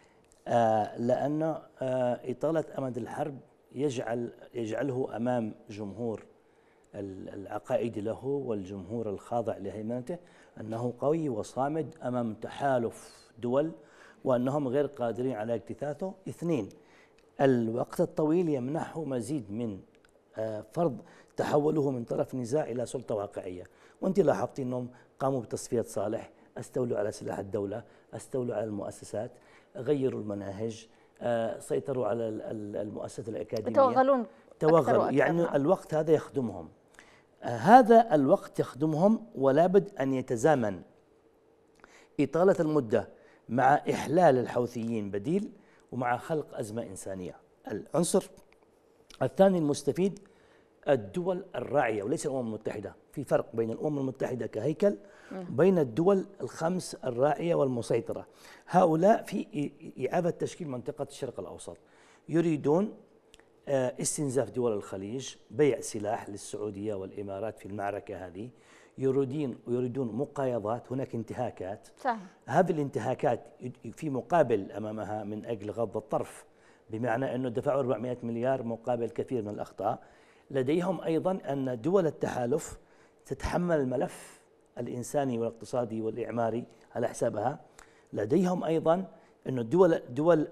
C: لأن إطالة أمد الحرب يجعله أمام جمهور العقائد له والجمهور الخاضع لهيمنته أنه قوي وصامد أمام تحالف دول، وأنهم غير قادرين على اجتثاثه. اثنين، الوقت الطويل يمنحه مزيد من فرض تحوله من طرف نزاع إلى سلطة واقعية. وأنت لاحظتي أنهم قاموا بتصفية صالح، استولوا على سلاح الدولة، استولوا على المؤسسات، غيروا المناهج، سيطروا على المؤسسات الأكاديمية، توغلوا. يعني الوقت هذا يخدمهم، هذا الوقت يخدمهم، ولا بد أن يتزامن إطالة المدة مع إحلال الحوثيين بديل ومع خلق أزمة إنسانية. العنصر الثاني المستفيد الدول الراعية وليس الأمم المتحدة. في فرق بين الأمم المتحدة كهيكل بين الدول الخمس الراعية والمسيطرة. هؤلاء في إعادة تشكيل منطقة الشرق الأوسط يريدون استنزاف دول الخليج، بيع سلاح للسعودية والإمارات في المعركة هذه، يريدون مقايضات، هناك انتهاكات.
A: صحيح.
C: هذه الانتهاكات في مقابل أمامها من أجل غض الطرف، بمعنى أنه دفعوا 400 مليار مقابل كثير من الأخطاء. لديهم أيضا أن دول التحالف تتحمل الملف الإنساني والاقتصادي والإعماري على حسابها. لديهم أيضا أن دول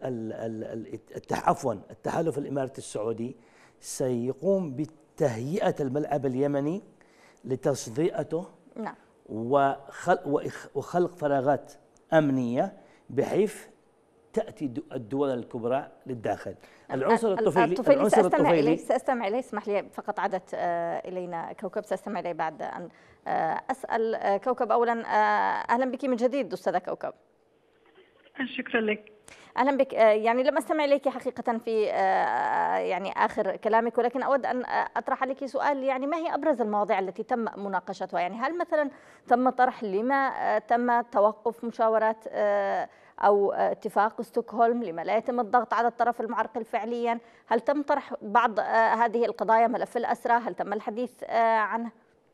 C: التحالف الإماراتي السعودي سيقوم بتهيئة الملعب اليمني لتصديئته.
A: نعم.
C: وخلق فراغات أمنية بحيث تأتي الدول الكبرى للداخل. العنصر الطفيلي
A: سأستمع إليه، اسمح لي فقط عادت إلينا كوكب، سأستمع إليه بعد أن أسأل كوكب. أولا أهلا بك من جديد أستاذة كوكب.
E: شكرا لك.
A: أهلا بك. يعني لم أستمع إليك حقيقة في يعني آخر كلامك، ولكن أود أن أطرح عليك سؤال. يعني ما هي أبرز المواضيع التي تم مناقشتها؟ يعني هل مثلا تم طرح لما تم توقف مشاورات أو اتفاق ستوكهولم؟ لما لا يتم الضغط على الطرف المعرقل فعليا؟ هل تم طرح بعض هذه القضايا؟ ملف الأسرى هل تم الحديث عنه؟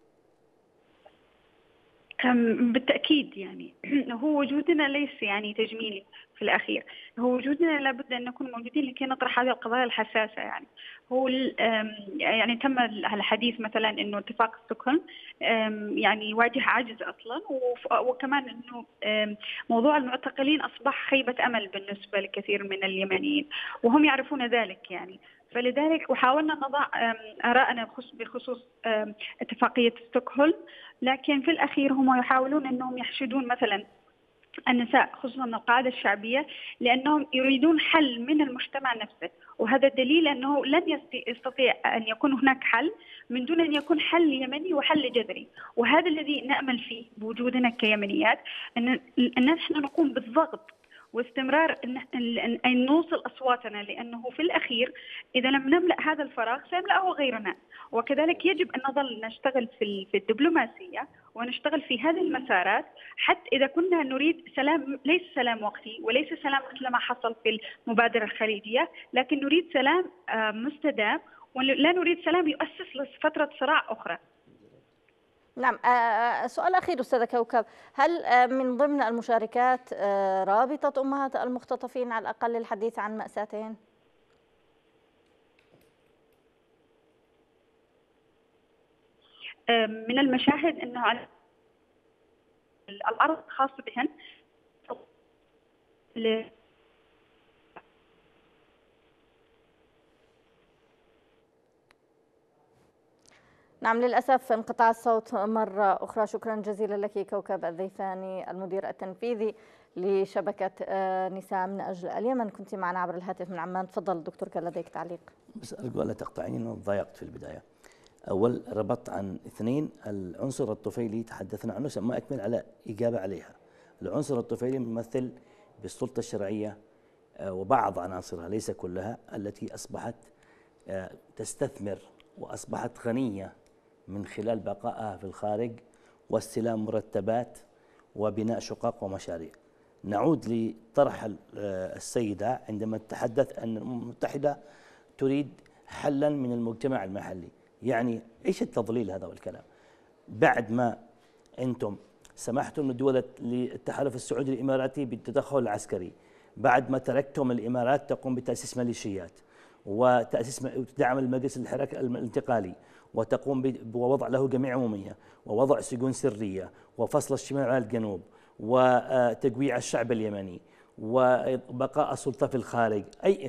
E: بالتأكيد يعني هو وجودنا ليس يعني تجميلي في الأخير، هو وجودنا لابد أن نكون موجودين لكي نطرح هذه القضايا الحساسة. يعني هو يعني تم الحديث مثلا أنه اتفاق ستوكهولم يعني يواجه عجز أصلا، وكمان أنه موضوع المعتقلين أصبح خيبة أمل بالنسبة لكثير من اليمنيين وهم يعرفون ذلك. يعني فلذلك وحاولنا نضع آراءنا بخصوص اتفاقية ستوكهولم، لكن في الأخير هم يحاولون أنهم يحشدون مثلا النساء خصوصا القاعدة الشعبية، لأنهم يريدون حل من المجتمع نفسه، وهذا دليل أنه لن يستطيع أن يكون هناك حل من دون أن يكون حل يمني وحل جذري. وهذا الذي نأمل فيه بوجودنا كيمنيات، أن نحن نقوم بالضغط واستمرار أن نوصل أصواتنا، لأنه في الأخير إذا لم نملأ هذا الفراغ سيملأه غيرنا. وكذلك يجب أن نظل نشتغل في الدبلوماسية ونشتغل في هذه المسارات، حتى إذا كنا نريد سلام، ليس سلام وقتي وليس سلام مثل ما حصل في المبادرة الخليجية، لكن نريد سلام مستدام، ولا نريد سلام يؤسس لفترة صراع أخرى.
A: نعم. سؤال أخير أستاذة كوكب، هل من ضمن المشاركات رابطة أمهات المختطفين على الأقل للحديث عن مأساتهم؟
E: من المشاهد أنه على الأرض خاصة بهن
A: نعم، للأسف انقطع الصوت مرة أخرى. شكرا جزيلا لك كوكب الذيفاني المدير التنفيذي لشبكة نساء من أجل اليمن، كنت معنا عبر الهاتف من عمان. تفضل دكتور، كان لديك تعليق.
C: بس أرجو ألا تقطعيني، أنا ضايقت في البداية. أول ربط عن اثنين، العنصر الطفيلي تحدثنا عنه، ما أكمل على إجابة عليها. العنصر الطفيلي ممثل بالسلطة الشرعية وبعض عناصرها ليس كلها، التي أصبحت تستثمر وأصبحت غنية من خلال بقائها في الخارج واستلام مرتبات وبناء شقق ومشاريع. نعود لطرح السيدة عندما تتحدث أن الأمم المتحدة تريد حلا من المجتمع المحلي. يعني إيش التضليل هذا والكلام؟ بعد ما أنتم سمحتم لدول التحالف السعودي الإماراتي بالتدخل العسكري، بعد ما تركتم الإمارات تقوم بتأسيس ميليشيات وتدعم المجلس الحراك الانتقالي وتقوم بوضع له جمعية عمومية ووضع سجون سرية وفصل الشمال عن الجنوب وتجويع الشعب اليمني وبقاء السلطة في الخارج،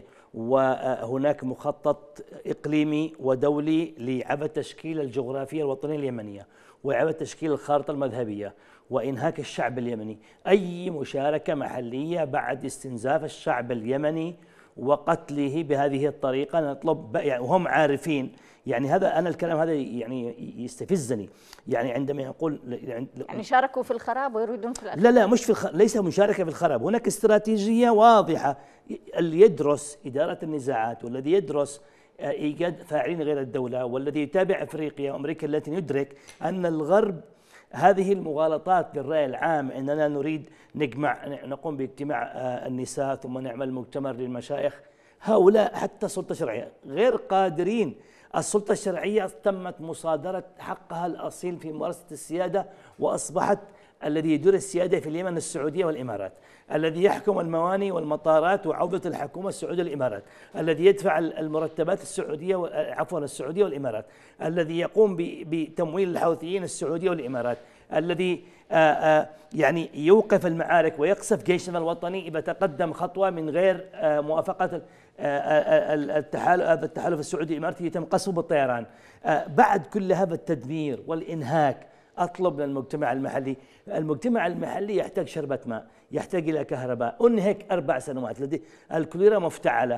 C: وهناك مخطط إقليمي ودولي لإعادة تشكيل الجغرافيا الوطنية اليمنية وإعادة تشكيل الخارطة المذهبية وإنهاك الشعب اليمني. أي مشاركة محلية بعد استنزاف الشعب اليمني وقتله بهذه الطريقة نطلب، يعني وهم عارفين. يعني هذا أنا الكلام هذا يعني يستفزني، يعني عندما يقول
A: يعني شاركوا في الخراب ويريدون في الأخير.
C: لا مش في ليس مشاركة في الخراب، هناك استراتيجية واضحة. اللي يدرس إدارة النزاعات والذي يدرس إيجاد فاعلين غير الدولة والذي يتابع أفريقيا وأمريكا اللاتينية يدرك أن الغرب هذه المغالطات للرأي العام، أننا نريد نقوم باجتماع النساء ثم نعمل مؤتمر للمشايخ، هؤلاء حتى السلطة الشرعية غير قادرين. السلطة الشرعية تمت مصادرة حقها الأصيل في ممارسة السيادة، وأصبحت الذي يدير السيادة في اليمن السعودية والإمارات، الذي يحكم المواني والمطارات وعودة الحكومة السعودية والإمارات، الذي يدفع المرتبات السعودية عفوا السعودية والإمارات، الذي يقوم بتمويل الحوثيين السعودية والإمارات، الذي يعني يوقف المعارك ويقصف جيشنا الوطني إذا تقدم خطوة من غير موافقة التحالف السعودي الإماراتي يتم قصفه بالطيران. بعد كل هذا التدمير والإنهاك أطلب من المجتمع المحلي يحتاج شربة ماء، يحتاج إلى كهرباء. أنهك 4 سنوات الكوليرا مفتعلة.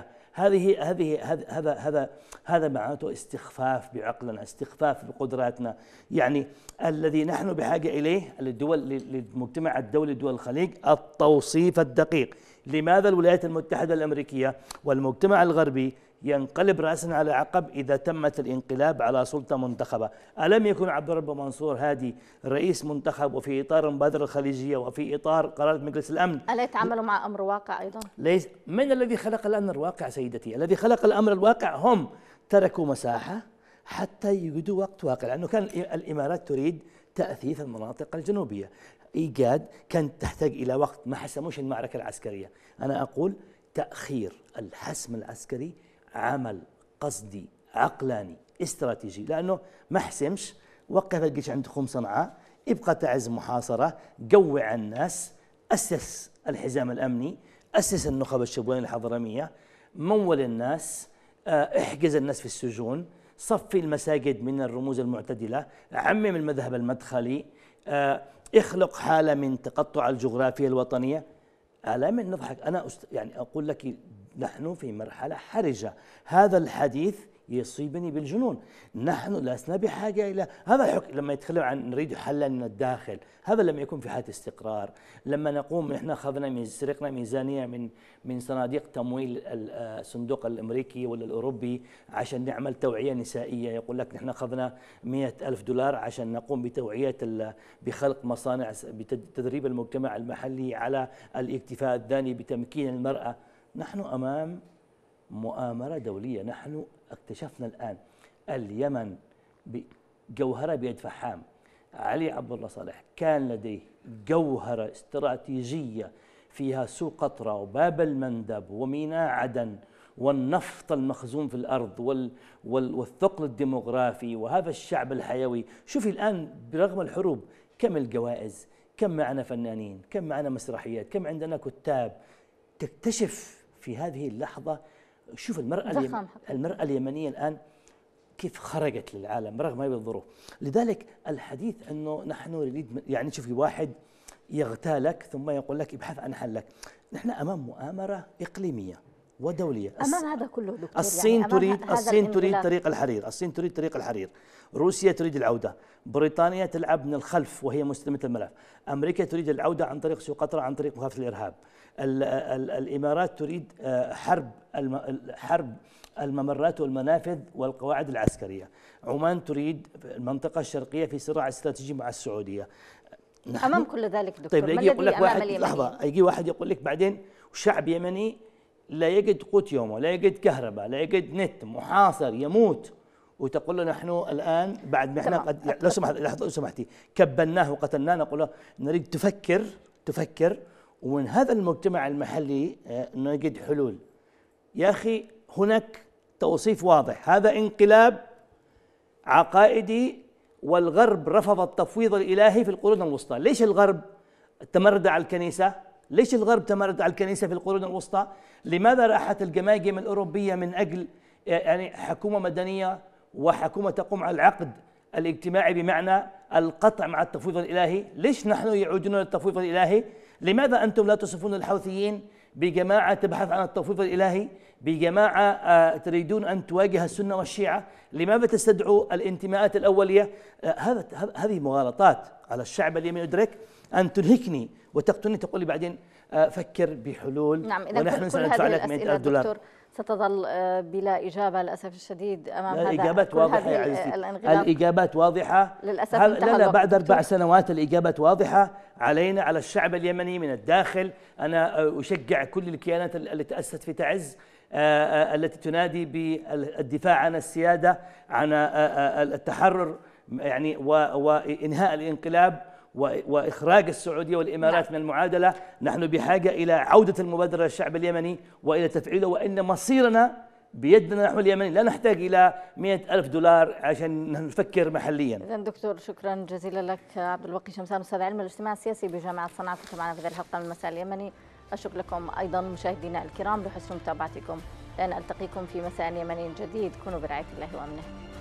C: هذا معناته استخفاف بعقلنا، استخفاف بقدراتنا. يعني الذي نحن بحاجة إليه للمجتمع الدولي دول الخليج التوصيف الدقيق. لماذا الولايات المتحدة الأمريكية والمجتمع الغربي ينقلب رأسا على عقب إذا تمت الانقلاب على سلطة منتخبة؟ ألم يكن عبد الرب منصور هادي رئيس منتخب وفي إطار المبادرة الخليجية وفي إطار قرارات مجلس الأمن؟
A: ألا يتعاملوا مع أمر واقع أيضا؟
C: ليس. من الذي خلق الأمر الواقع سيدتي؟ الذي خلق الأمر الواقع هم تركوا مساحة حتى يوجدوا وقت واقع، لأنه كان الإمارات تريد تأثيث المناطق الجنوبية. إيجاد كانت تحتاج إلى وقت، ما حسموش المعركة العسكرية. أنا أقول تأخير الحسم العسكري عمل قصدي عقلاني استراتيجي، لأنه ما حسمش، وقف الجيش عند خم صنعاء، ابقى تعز محاصرة، جوع الناس، أسس الحزام الأمني، أسس النخب الشبوانية الحضرمية، مول الناس، احجز الناس في السجون، صفي المساجد من الرموز المعتدلة، عمم المذهب المدخلي، اخلق حالة من تقطع الجغرافيا الوطنية. لا من نضحك، أنا يعني أقول لك نحن في مرحلة حرجة. هذا الحديث يصيبني بالجنون. نحن لسنا بحاجة إلى هذا الحكم. لما يتكلم عن نريد حلا من الداخل، هذا لما يكون في حالة استقرار. لما نقوم نحن أخذنا سرقنا ميزانية من صناديق تمويل الصندوق الأمريكي ولا الأوروبي عشان نعمل توعية نسائية، يقول لك نحن أخذنا $100,000 عشان نقوم بتوعية بخلق مصانع، بتدريب المجتمع المحلي على الاكتفاء الذاتي، بتمكين المرأة. نحن أمام مؤامرة دولية. نحن اكتشفنا الآن اليمن جوهرة بيد فحام. علي عبد الله صالح كان لديه جوهرة استراتيجية فيها سوق قطرة وباب المندب وميناء عدن والنفط المخزون في الأرض والثقل الديموغرافي وهذا الشعب الحيوي. شوفي الآن برغم الحروب كم الجوائز، كم معنا فنانين، كم معنا مسرحيات، كم عندنا كتاب. تكتشف في هذه اللحظة. شوف المرأة اليمنية الآن كيف خرجت للعالم رغم هذه الظروف. لذلك الحديث أنه نحن نريد، يعني شوفي واحد يغتالك ثم يقول لك ابحث عن حلك. نحن أمام مؤامرة إقليمية ودولية.
A: أمام هذا كله دكتور.
C: الصين تريد طريق الحرير، الصين تريد طريق الحرير، روسيا تريد العودة، بريطانيا تلعب من الخلف وهي مستلمة الملف، أمريكا تريد العودة عن طريق سوق قطرة عن طريق مكافحة الإرهاب، الإمارات تريد حرب الممرات والمنافذ والقواعد العسكرية، عمان تريد المنطقة الشرقية في صراع استراتيجي مع السعودية.
A: أمام كل ذلك دكتور،
C: طيب يجي يقول لك واحد لحظة، يجي واحد يقول لك بعدين شعب يمني لا يجد قوت يومه، لا يجد كهرباء، لا يجد نت، محاصر، يموت، وتقول له نحن الآن بعد ما احنا قد لو سمحتي كبناه وقتلناه، نقول له نريد تفكر ومن هذا المجتمع المحلي نجد حلول. يا أخي هناك توصيف واضح، هذا انقلاب عقائدي والغرب رفض التفويض الإلهي في القرون الوسطى. ليش الغرب تمرد على الكنيسة؟ ليش الغرب تمرد على الكنيسة في القرون الوسطى؟ لماذا راحت الجماجم الأوروبية من أجل يعني حكومة مدنية وحكومة تقوم على العقد الاجتماعي بمعنى القطع مع التفويض الإلهي؟ ليش نحن يعودون للتفويض الإلهي؟ لماذا أنتم لا تصفون الحوثيين بجماعة تبحث عن التفويض الإلهي، بجماعة تريدون أن تواجه السنة والشيعة؟ لماذا تستدعوا الانتماءات الأولية؟ هذه مغالطات على الشعب اليمني. يدرك أن تنهكني وتقتلني تقول لي بعدين فكر بحلول.
A: نعم، إذا كل هذه الأسئلة دكتور ستظل بلا إجابة للأسف الشديد أمام هذا.
C: الإجابات واضحة يا عزيزتي، الإجابات واضحة
A: للأسف.
C: لا بعد 4 سنوات الإجابات واضحة علينا، على الشعب اليمني من الداخل. أنا أشجع كل الكيانات اللي تأسست في تعز التي تنادي بالدفاع عن السيادة، عن التحرر يعني وإنهاء الانقلاب وإخراج السعودية والإمارات من المعادلة. نحن بحاجة إلى عودة المبادرة للشعب اليمني وإلى تفعيله، وإن مصيرنا بيدنا نحن اليمنيين، لا نحتاج إلى 100,000 دولار عشان نفكر محليا.
A: إذن دكتور شكرا جزيلا لك عبد الوقي شمسان، أستاذ علم الاجتماع السياسي بجامعة صنعاء، كنت معنا في هذه الحلقة من المساء اليمني. الشكر لكم أيضا مشاهدينا الكرام بحسن متابعتكم، لأن ألتقيكم في مساء يمني جديد. كونوا برعاية الله وأمنه.